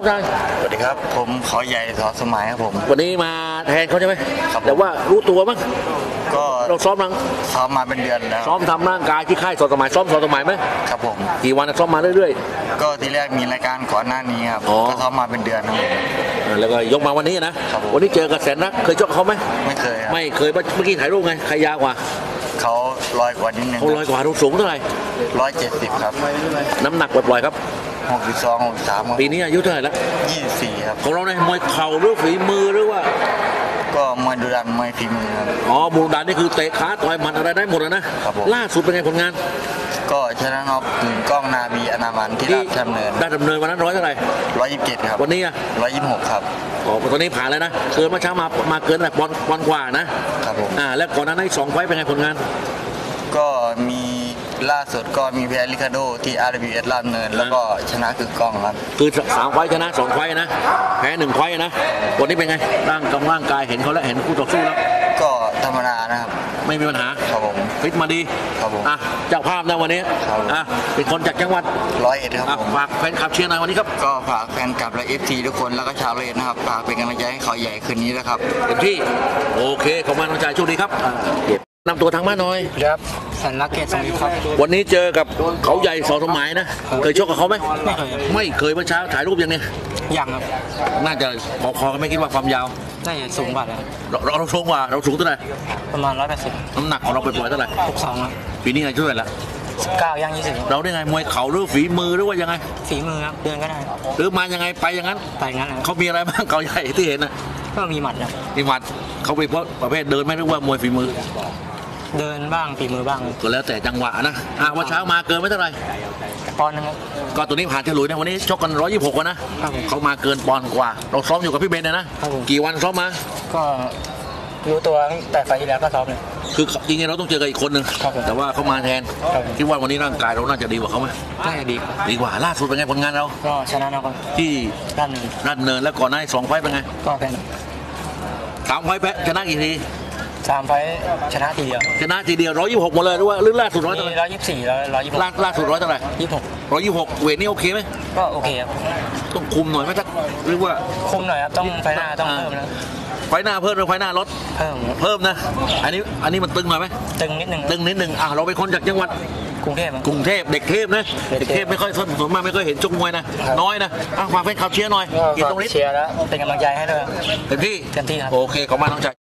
ใช่สวัสดีครับผมขอใหญ่สอสมัยครับผมวันนี้มาแทนเขาใช่ไหมครับแต่ว่ารู้ตัวมั้งก็เราซ้อมมาเป็นเดือนแล้วซ้อมทำร่างกายที่ค่ายสอสมัยซ้อมสอสมัยไหมครับผมกี่วันซ้อมมาเรื่อยๆก็ทีแรกมีรายการก่อนหน้านี้ครับก็ซ้อมมาเป็นเดือนครับแล้วก็ยกมาวันนี้นะวันนี้เจอกับแสนรักเคยชกเขาไหมไม่เคยไม่เคยเมื่อกี้ถ่ายรูปไงใครยาวกว่าเขา100 กว่านิดนึงเขา100 กว่าสูงเท่าไหร่ 170ครับน้ำหนักปล่อยๆครับ 62 63 ปีนี้อายุเท่าไหร่แล้ว 24ครับของเราในมวยเข่าหรือฝีมือหรือว่าก็มวยดุดันมวยฝีมือครับบูดันนี่คือเตะขาต่อยหมัดอะไรได้หมดนะครับล่าสุดเป็นไงผลงานก็ชนะน็อกกล้องนาบีอนามันที่ราชดำเนินวันนั้นเท่าไหร่ 127ครับวันนี้ 126ครับตอนนี้ผ่านแล้วนะเกินเมื่อเช้ามาเกินแต่ปอนกว่านะครับผมแล้วก่อนนั้น2 ไฟต์เป็นไงผลงานก็มีล่าสุดก็มีแพ้ลิคาโดที่ RWS ราชดำเนินแล้วก็ชนะคือกล้องครับคือ3 ไฟต์ชนะ2 ไฟต์นะแพ้1 ไฟต์นะวันนี้เป็นไงร่างกายเห็นเขาแล้วเห็นคู่ต่อสู้แล้วก็ธรรมดานะครับไม่มีปัญหาครับผมฟิตมาดีครับผมเจ้าภาพนะวันนี้เป็นคนจากจังหวัด 101ครับฝากแฟนคลับเชียร์หน่อยวันนี้ครับก็ฝากแฟนคลับและ FC ทุกคนแล้วก็ชาว101นะครับฝากเป็นกำลังใจให้เขาใหญ่คืนนี้นะครับเต็มที่โอเคขอบคุณน้องชายโชคดีครับนำตัวทางบ้านหน่อยครับสันลักเกตสมิธครับวันนี้เจอกับเขาใหญ่สอสมัยนะเคยชกกับเขาไหมไม่เคยเมื่อเช้าถ่ายรูปยังเนี่ยยังครับน่าจะพอๆไม่คิดว่าความยาวน่าจะสูงกว่าเราสูงกว่าเราสูงเท่าไหร่ประมาณ180 น้ำหนักของเราไปปล่อยเท่าไหร่ 62ครับปีนี้อายุเท่าไหร่ละ 19ย่าง20 เราได้ไงมวยเข่าหรือฝีมือหรือว่ายังไงฝีมือครับเดินก็ได้หรือมายังไงไปอย่างนั้นเขามีอะไรบ้างเขาใหญ่ที่เห็นนะก็มีหมัดครับมีหมัดเขาเป็นประเภทเดินไม่รู้ว่ามวยฝีมือเดินบ้างฝีมือบ้างก็แล้วแต่จังหวะนะวันเช้ามาเกินไม่เท่าไหร่ปอนด์นึงครับก็ตัวนี้ผ่านฉลุยนะวันนี้ชกกัน126นะเขามาเกินปอนด์กว่าเราซ้อมอยู่กับพี่เบนนะกี่วันซ้อมมาก็รู้ตัวแต่ไฟที่แล้วก็ซ้อมเลยคือจริงๆเราต้องเจอกับอีกคนหนึ่งแต่ว่าเขามาแทนคิดว่าวันนี้ร่างกายเราน่าจะดีกว่าเขาไหมน่าจะดีกว่าล่าสุดเป็นไงผลงานเราก็ชนะนะครับที่ราชเนินแล้วก่อนหน้า2 ไฟต์เป็นไงก็แพ้ 3 ไฟต์แพ้ชนะกี่ที 3 ไฟต์ชนะทีเดียว 126หมดเลยหรือว่าล่าสุด100เท่าไหร่ 124แล้ว126 ล่าสุด100เท่าไหร่126เวทนี่โอเคไหมก็โอเคครับต้องคุมหน่อยไหมถ้าหรือว่าคุมหน่อยครับต้องไฟหน้าต้องเพิ่มนะไฟหน้าเพิ่มหรือไฟหน้าลดเพิ่มนะอันนี้มันตึงหน่อยไหมตึงนิดนึงเราเป็นคนจากจังหวัดกรุงเทพเด็กเทพนะเด็กเทพไม่ค่อยส่วนมากไม่ค่อยเห็นชกมวยนะน้อยนะฝากแฟนคลับเชียร์หน่อยตรงนี้เชียร์แล้วเป็นกำลังใจให้ด้วยเต็มที่ครับโอเคขอบคุณน้องชาย